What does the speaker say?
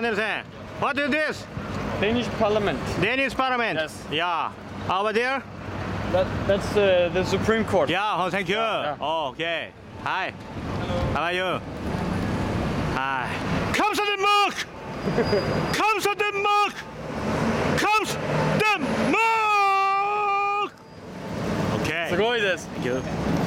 understand. What is this? Danish Parliament. Danish Parliament. Yes. Yeah. Over there? That's the Supreme Court. Yeah. Oh, thank you. yeah. Oh, okay. Hi. How are you? Hi. Comes Denmark! Comes Denmark! Comes Denmark! Okay. Så går I this. Thank you.